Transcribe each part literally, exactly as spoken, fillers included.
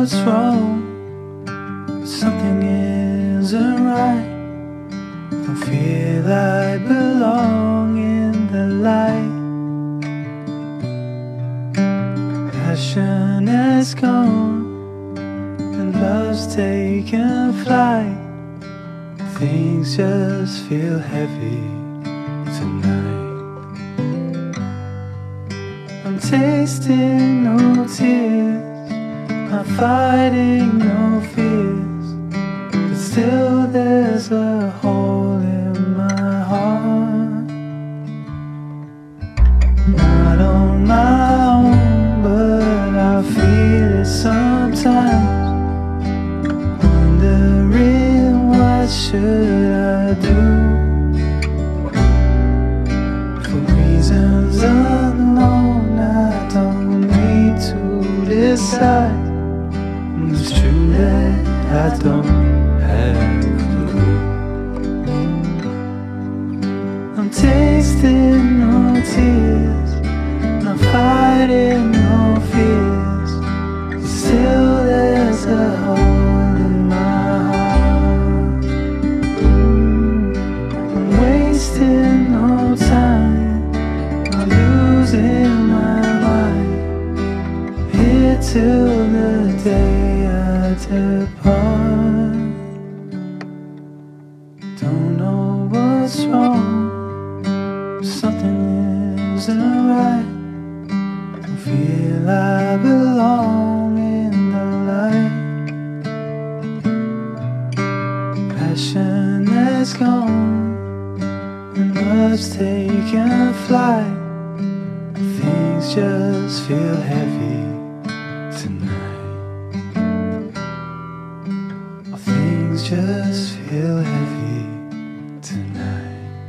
what's wrong, something isn't right. Don't feel I belong in the light. Passion has gone and love's taken flight. Things just feel heavy tonight. I'm tasting no tears, I'm fighting no fears, but still there's a hole in my heart. Not on my own, but I feel it sometimes. Wondering what should I do, for reasons unknown. I don't need to decide. It's true that I don't have a clue. I'm tasting no tears, I'm fighting no fears, but still there's a hole in my heart. I'm wasting no time, I'm losing my mind, here till the day I depart. Don't know what's wrong, something isn't right. Don't feel I belong in the light. Passion has gone and love's taken flight. Things just feel heavy tonight. Things just feel heavy tonight.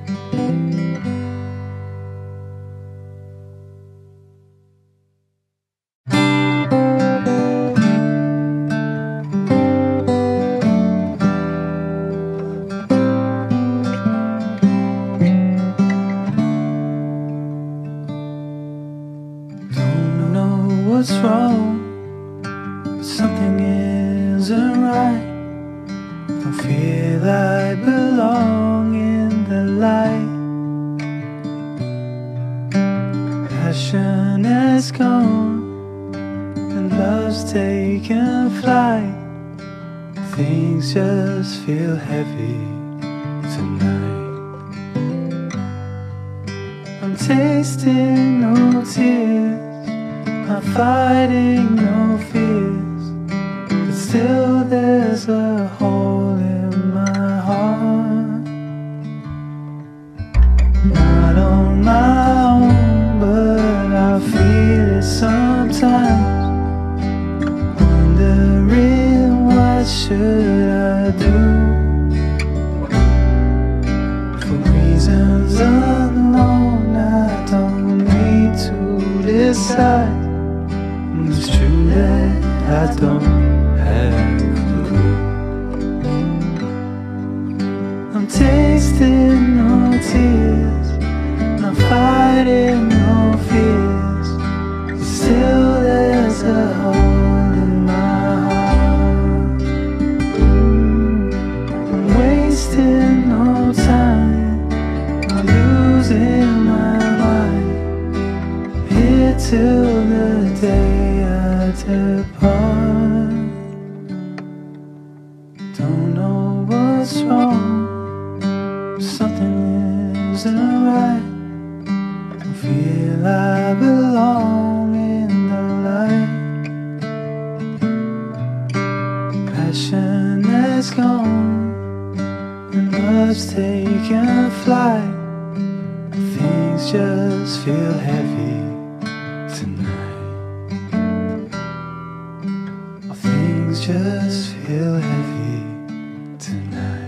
Don't know what's wrong, something isn't right. Don't feel I belong in the light. Passion has gone and love's taken flight. Things just feel heavy tonight. I'm tasting no tears, I'm fighting no fears, but still there's a hole in my heart. Not on my own, but I feel it sometimes. Wondering what should I do, for reasons unknown. I don't need to decide. It's true that I don't have a clue. I'm tasting no tears, I'm fighting no fears, but still there's a hole in my heart. I'm wasting no time, I'm losing my mind, here till the day I depart. Don't know what's wrong, something isn't right. Don't feel I belong in the light. Passion has gone and love's taken flight. Things just feel heavy tonight. Things just feel heavy tonight.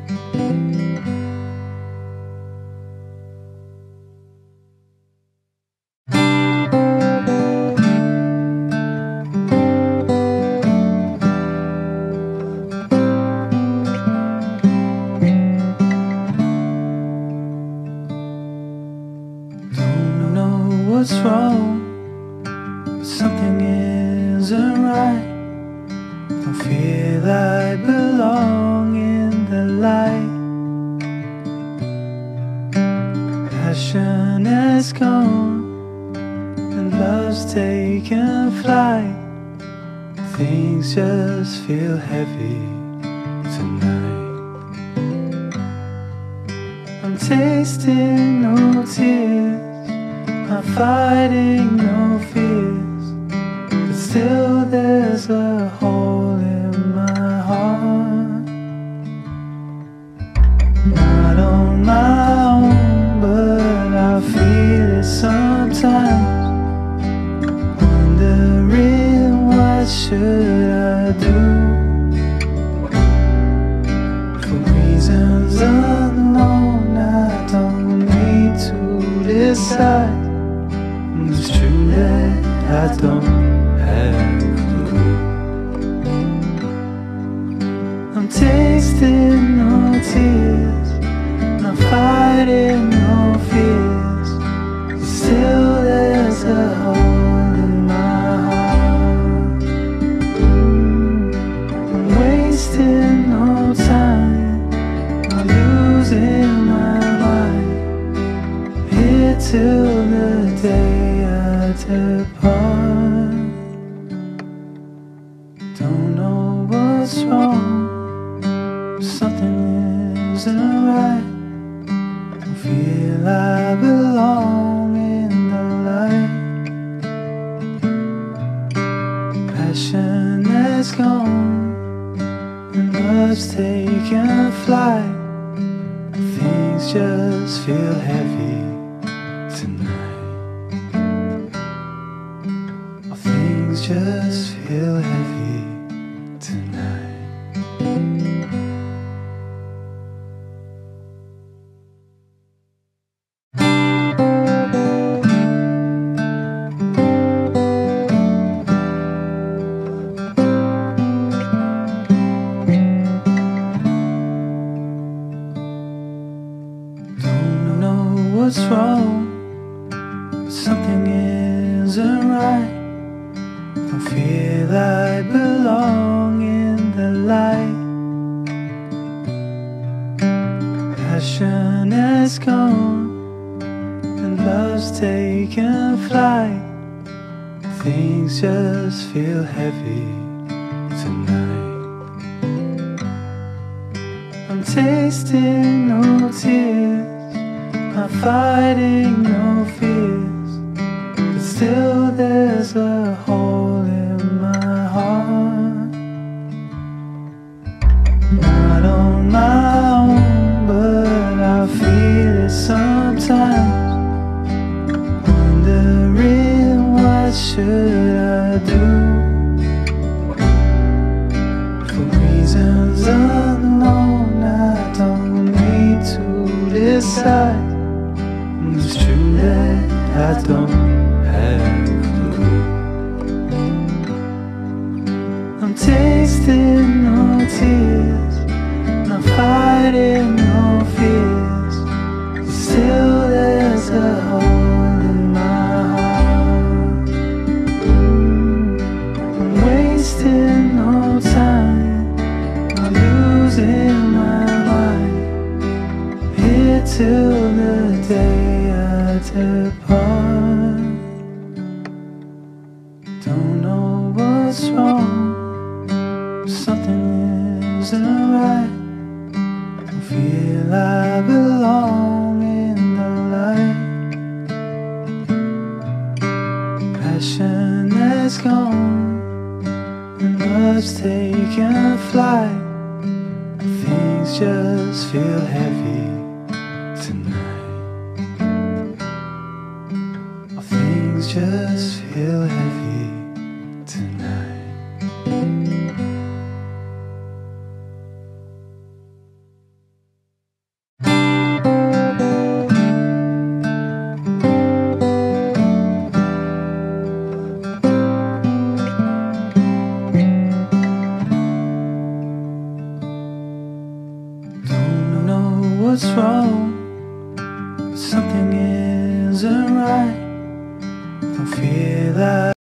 Don't know what's wrong, something isn't right. Don't feel I belong in the light. Passion has gone and love's taken flight. Things just feel heavy tonight. I'm tasting no tears, I'm fighting no fears, but still there's a hole in my heart. Not on my own, but I feel it sometimes. Wondering what should I do? For reasons unknown, I don't need to decide. It's true that I don't have a clue. I'm tasting no tears, I'm fighting no fears, but still there's a hole in my heart. I'm wasting no time, I'm losing my mind, here till the day I depart. Don't know what's wrong, something isn't right. Don't feel I belong in the light. Passion has gone and love's taken flight. Things just feel heavy tonight. Oh, things just feel heavy tonight. Don't know what's wrong, something isn't right. Don't feel I belong in the light. Passion has gone and love's taken flight. Things just feel heavy tonight. I'm tasting no tears, I'm fighting no fears, but still there's a hole in my heart. Not on my own, but I feel it sometimes. Wondering what should I do? For reasons unknown, I don't need to decide. It's true that I don't have a clue. I'm tasting no tears, I'm fighting no fears, but still there's a hole in my heart. I'm wasting no time, I'm losing my mind, here till the day I depart. Don't know what's wrong, something isn't right. Don't feel I belong in the light. Passion has gone and love's taken flight. Things just feel heavy tonight. Oh, things just feel heavy tonight. Don't know what's wrong, but something isn't right. Don't feel that